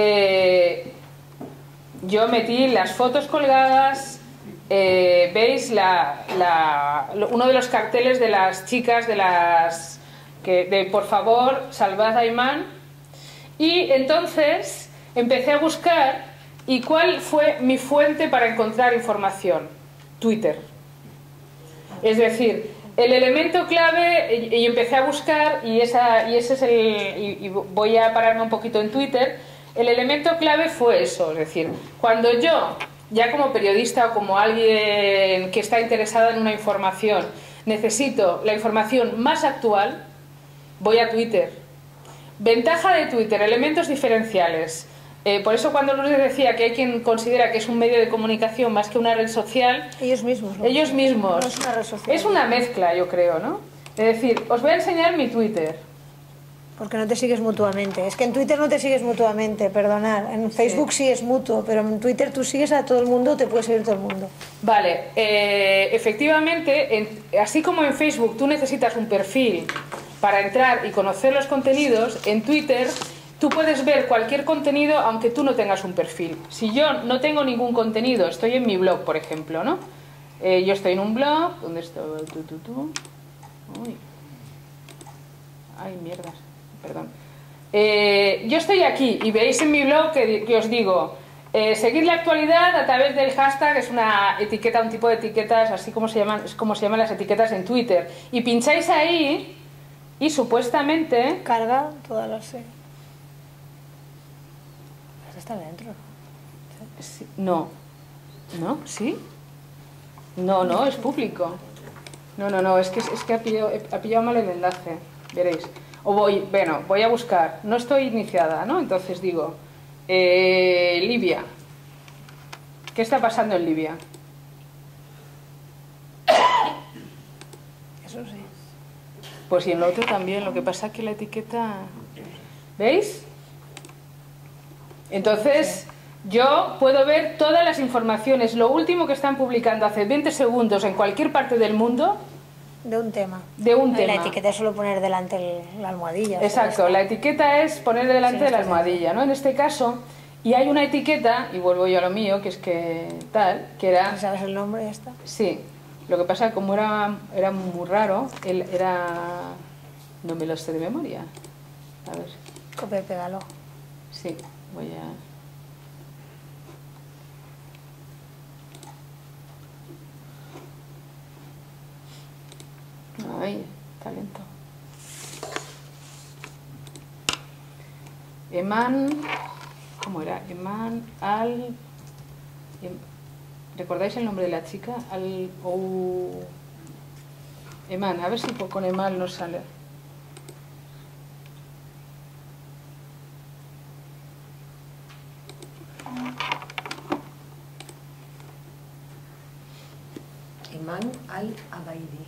S2: yo metí las fotos colgadas. Veis uno de los carteles de las chicas de por favor salvad a Ayman, y entonces empecé a buscar. ¿Y cuál fue mi fuente para encontrar información? Twitter. Es decir, El elemento clave, y empecé a buscar, y ese es y voy a pararme un poquito en Twitter, el elemento clave fue eso, es decir, cuando yo, ya como periodista o como alguien que está interesada en una información, necesito la información más actual, voy a Twitter. Ventaja de Twitter, elementos diferenciales. Por eso cuando Lourdes decía que hay quien considera que es un medio de comunicación más que una red social,
S3: Ellos mismos, ¿no?
S2: ellos mismos.
S3: No es una red social.
S2: Es una mezcla, yo creo, ¿no? Es decir, os voy a enseñar mi Twitter.
S3: Porque no te sigues mutuamente. Es que en Twitter no te sigues mutuamente, perdonad. En Facebook sí es mutuo, pero en Twitter tú sigues a todo el mundo, te puede seguir todo el mundo.
S2: Vale, efectivamente, así como en Facebook tú necesitas un perfil para entrar y conocer los contenidos, en Twitter tú puedes ver cualquier contenido aunque tú no tengas un perfil. Si yo no tengo ningún contenido, estoy en mi blog, por ejemplo, ¿no? Yo estoy en un blog, ¿dónde estoy? Uy. Ay, mierdas, perdón. Yo estoy aquí y veis en mi blog que os digo, seguir la actualidad a través del hashtag, es una etiqueta, un tipo de etiquetas, así como se llaman, es como se llaman las etiquetas en Twitter. Y pincháis ahí y supuestamente...
S3: Carga todas las... Está dentro.
S2: Sí, no. ¿No? ¿Sí? No, es público. No, es que ha pillado mal el enlace. Veréis. Voy a buscar. No estoy iniciada, ¿no? Entonces digo, Libia. ¿Qué está pasando en Libia?
S3: Eso sí.
S2: Pues y en lo otro también. Lo que pasa es que la etiqueta... ¿Veis? Entonces, yo puedo ver todas las informaciones, lo último que están publicando hace 20 segundos en cualquier parte del mundo.
S3: De un tema.
S2: De un tema.
S3: La etiqueta es solo poner delante la almohadilla.
S2: Exacto, la etiqueta es poner delante de la almohadilla, ¿no? En este caso, y hay una etiqueta, y vuelvo yo a lo mío, que es que tal, que era...
S3: ¿Sabes el nombre de esta?
S2: Sí, lo que pasa es que como era muy raro, él era... No me lo sé de memoria. A ver.
S3: Copia y pégalo.
S2: Sí. Voy a... Ay, talento. Eman... ¿Cómo era? Eman al... ¿Recordáis el nombre de la chica? Eman, a ver si con Eman nos sale.
S1: Eman al-Abaidi.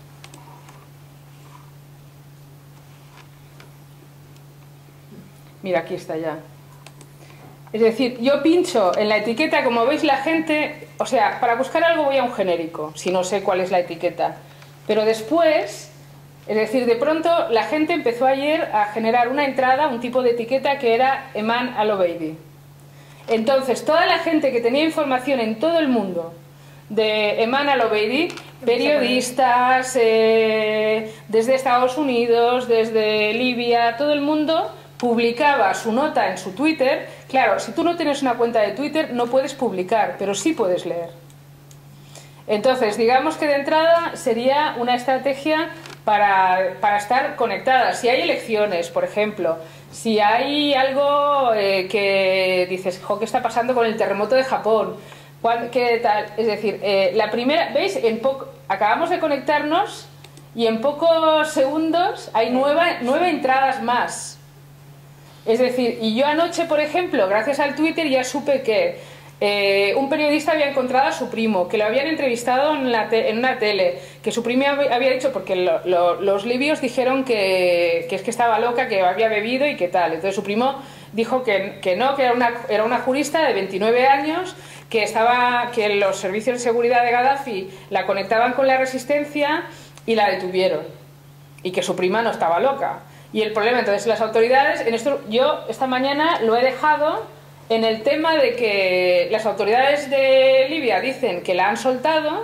S2: Mira, aquí está ya. Es decir, yo pincho en la etiqueta, como veis la gente... O sea, para buscar algo voy a un genérico, si no sé cuál es la etiqueta. Pero después, es decir, de pronto la gente empezó ayer a generar una entrada, un tipo de etiqueta que era Eman al-Obeidi. Entonces, toda la gente que tenía información en todo el mundo de Eman al-Obeidi, periodistas, desde Estados Unidos, desde Libia, todo el mundo publicaba su nota en su Twitter. Claro, si tú no tienes una cuenta de Twitter no puedes publicar, pero sí puedes leer. Entonces, digamos que de entrada sería una estrategia para estar conectadas. Si hay elecciones, por ejemplo, si hay algo que dices, jo, ¿qué está pasando con el terremoto de Japón? ¿Qué tal? Es decir, la primera, ¿veis? Acabamos de conectarnos y en pocos segundos hay nueve entradas más. Es decir, y yo anoche, por ejemplo, gracias al Twitter ya supe que un periodista había encontrado a su primo, que lo habían entrevistado en una tele, que su primo había dicho, porque los libios dijeron que es que estaba loca, que había bebido y que tal. Entonces su primo dijo que no, que era una jurista de 29 años, que los servicios de seguridad de Gaddafi la conectaban con la resistencia y la detuvieron. Y que su prima no estaba loca. Y el problema, entonces, las autoridades, yo esta mañana lo he dejado en el tema de que las autoridades de Libia dicen que la han soltado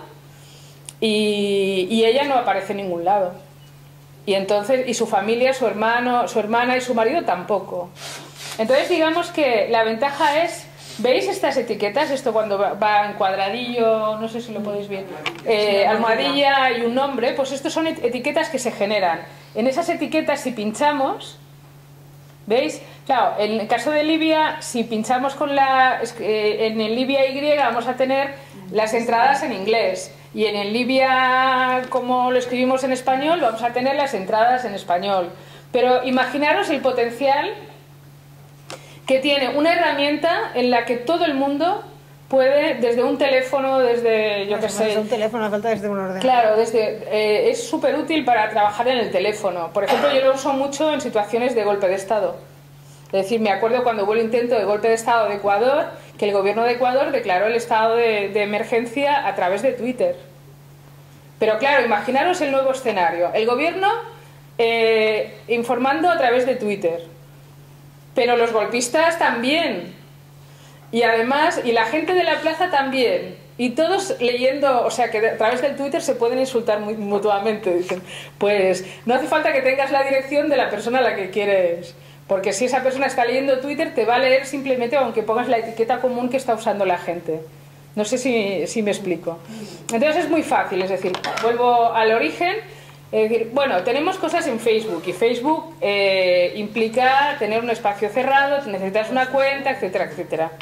S2: y ella no aparece en ningún lado. Y entonces, y su familia, su hermana y su marido tampoco. Entonces, digamos que la ventaja es ¿Veis estas etiquetas? Esto cuando va en cuadradillo, no sé si lo podéis ver, almohadilla y un nombre, pues estos son etiquetas que se generan. En esas etiquetas, si pinchamos, ¿veis? Claro, en el caso de Libia, si pinchamos con en el Libia Y vamos a tener las entradas en inglés. Y en el Libia, como lo escribimos en español, vamos a tener las entradas en español. Pero imaginaros el potencial que tiene una herramienta en la que todo el mundo puede, desde un teléfono, desde, yo qué sé...
S3: Desde un teléfono, falta desde un ordenador.
S2: Claro, es súper útil para trabajar en el teléfono. Por ejemplo, yo lo uso mucho en situaciones de golpe de Estado. Es decir, me acuerdo cuando hubo el intento de golpe de Estado de Ecuador, que el gobierno de Ecuador declaró el estado de emergencia a través de Twitter. Pero claro, imaginaros el nuevo escenario. El gobierno informando a través de Twitter. Pero los golpistas también. Y además, y la gente de la plaza también. Y todos leyendo, o sea que a través del Twitter se pueden insultar mutuamente. Dicen, pues no hace falta que tengas la dirección de la persona a la que quieres. Porque si esa persona está leyendo Twitter, te va a leer simplemente aunque pongas la etiqueta común que está usando la gente. No sé si me explico. Entonces es muy fácil, es decir, vuelvo al origen. Es decir, bueno, tenemos cosas en Facebook y Facebook implica tener un espacio cerrado, necesitas una cuenta, etcétera, etcétera.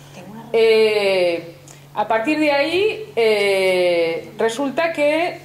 S2: A partir de ahí resulta que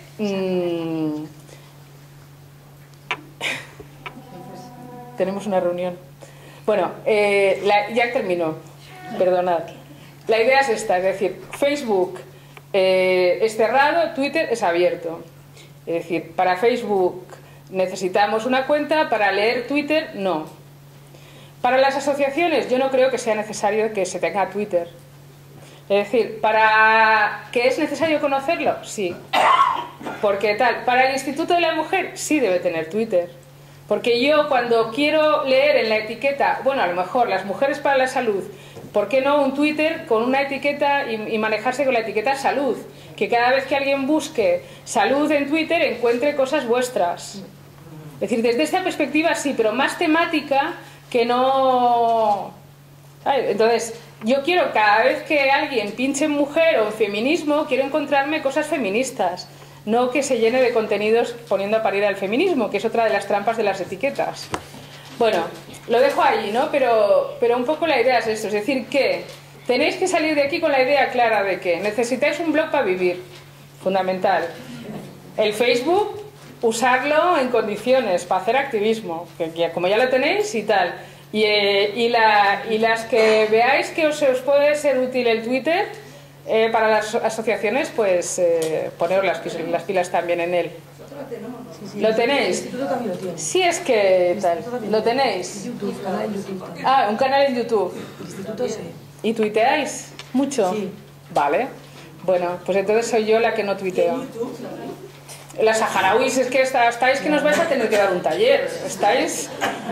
S2: tenemos una reunión. Bueno, ya terminó, perdonad. La idea es esta, es decir, Facebook es cerrado, Twitter es abierto. Es decir, para Facebook necesitamos una cuenta, para leer Twitter no. Para las asociaciones yo no creo que sea necesario que se tenga Twitter. Es decir, ¿para qué es necesario conocerlo? Sí. Porque tal, para el Instituto de la Mujer sí debe tener Twitter. Porque yo cuando quiero leer en la etiqueta, bueno, a lo mejor las mujeres para la salud, ¿por qué no un Twitter con una etiqueta y manejarse con la etiqueta salud? Que cada vez que alguien busque salud en Twitter encuentre cosas vuestras. Es decir, desde esta perspectiva sí, pero más temática que no... ¿Sabes? Entonces, yo quiero cada vez que alguien pinche en mujer o en feminismo, quiero encontrarme cosas feministas. No que se llene de contenidos poniendo a parir al feminismo, que es otra de las trampas de las etiquetas. Bueno, lo dejo ahí, ¿no? Pero un poco la idea es esto, es decir, que tenéis que salir de aquí con la idea clara de que necesitáis un blog para vivir, fundamental. El Facebook, usarlo en condiciones, para hacer activismo, que como ya lo tenéis y tal. Y las que veáis que os puede ser útil el Twitter, para las asociaciones, pues poneros las pilas también en él. ¿Lo tenéis? Sí, es que tal. ¿Lo tenéis? Ah, un canal en YouTube. ¿Y tuiteáis? ¿Mucho?
S1: Sí.
S2: Vale. Bueno, pues entonces soy yo la que no tuiteo. Las saharauis, es que estáis que nos vais a tener que dar un taller. Estáis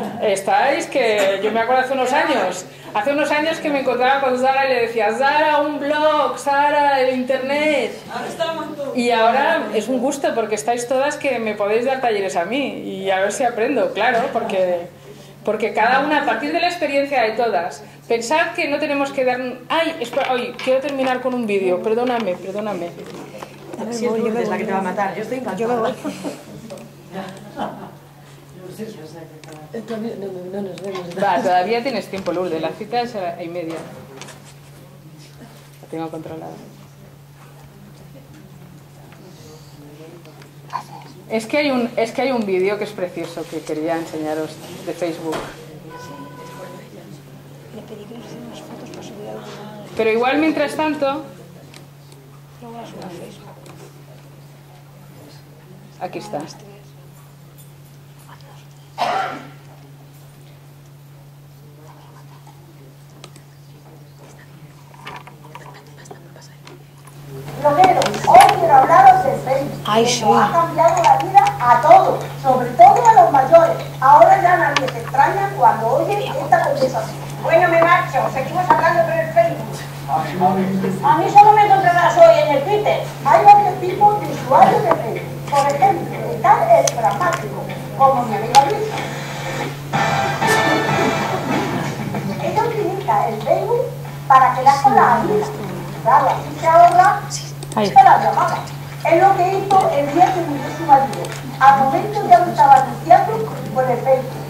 S2: que yo me acuerdo hace unos años que me encontraba con Zara y le decía, Zara, un blog, Zara, el internet. Y ahora es un gusto porque estáis todas que me podéis dar talleres a mí y a ver si aprendo, claro, porque cada una, a partir de la experiencia de todas, pensad que no tenemos que dar... Ay, espera, quiero terminar con un vídeo, perdóname.
S1: Si es Lourdes la que te va a matar, yo estoy encantada.
S3: Yo me voy.
S1: No nos vemos.
S2: Va, todavía tienes tiempo, Lourdes, la cita es a 1:30. La tengo controlada. Es que hay un vídeo que es precioso que quería enseñaros de Facebook.
S3: Le pedí que nos hicieran unas fotos para subir a alguna...
S2: Pero igual, mientras tanto...
S3: Luego las subo a Facebook.
S2: Aquí está.
S9: Pionero, hoy quiero hablaros de Facebook.
S3: Ay, sí.
S9: Ha cambiado la vida a todos, sobre todo a los mayores. Ahora ya nadie se extraña cuando oye esta conversación. Bueno, me marcho, seguimos hablando por el Facebook. A mí solo me encontrarás hoy en el Twitter. Hay varios tipos de usuarios de Facebook. Por ejemplo, está el pragmático, como mi amiga Luisa. Ella utiliza el Facebook para ya con la amiga. Claro, así se ahorra la llamada. Es lo que hizo el día que murió su marido. Al momento ya lo estaba anunciando por el Facebook.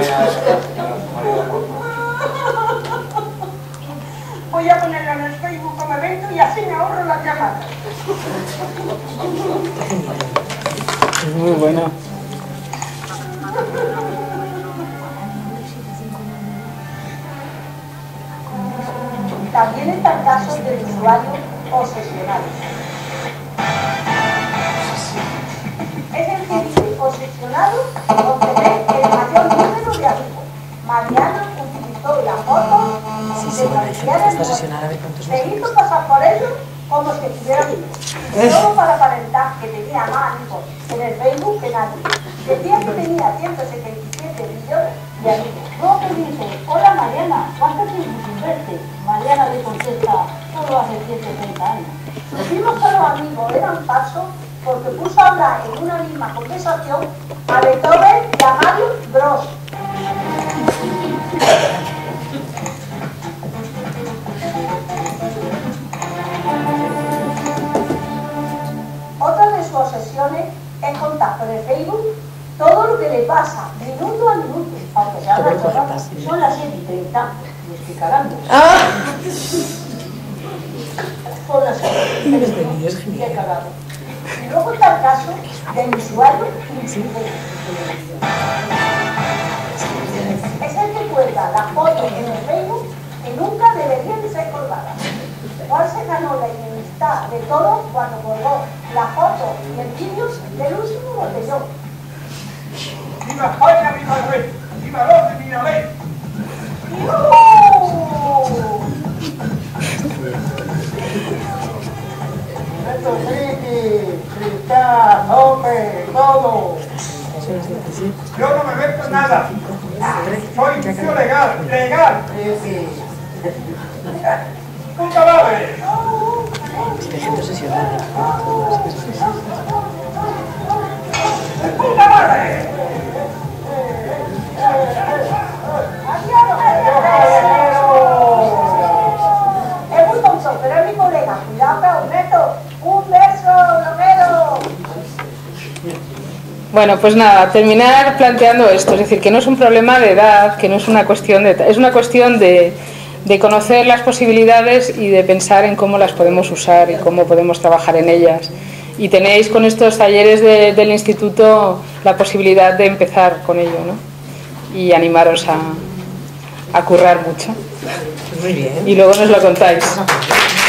S9: Voy a ponerlo en el Facebook como evento y así me ahorro las llamadas.
S2: Es muy bueno.
S9: También está el caso del usuario obsesionado. Es decir, obsesionado con tener el mayor número de amigos. Mariana utilizó la foto de Mariana se hizo pasar por ellos como si estuviera vivo. Solo para aparentar que tenía más amigos en el Facebook que nadie. Decía que tenía 177 millones de amigos. Luego que dice, hola Mariana, ¿cuánto tiempo sin verte? Mariana le contesta, solo hace 130 años. Decimos que los amigos eran falsos porque puso a hablar en una misma conversación a Beethoven y a Mario Bros. Otra de sus obsesiones es contar por el Facebook todo lo que le pasa, minuto a minuto, aunque sea las horas. Son las 7:30, me estoy cagando. Son las 7:30, qué cagado. Y luego está el caso del usuario incidente. Es el que cuelga las fotos en el Facebook que nunca deberían de ser colgadas. ¿Cuál se ganó la enemistad de todos cuando colgó la foto y el vídeo del último botellón?
S4: ¡Viva España, viva el rey! ¡Viva el orden y la ley! ¡Esto friki! ¡Cristal! ¡Hombre! ¡Todo! Yo no me meto en nada. Soy un tío legal. ¡Legal! ¡Punta madre!
S1: Es que hay gente obsesionada.
S4: ¡Puta madre!
S9: Es muy tonto, pero es mi colega. Cuidado que os meto. Un beso, Romero.
S2: Bueno, pues nada, terminar planteando esto, es decir, que no es un problema de edad, que no es una cuestión de... es una cuestión de conocer las posibilidades y de pensar en cómo las podemos usar y cómo podemos trabajar en ellas. Y tenéis con estos talleres del instituto la posibilidad de empezar con ello, ¿no? Y animaros a currar mucho.
S1: Muy bien.
S2: Y luego nos lo contáis.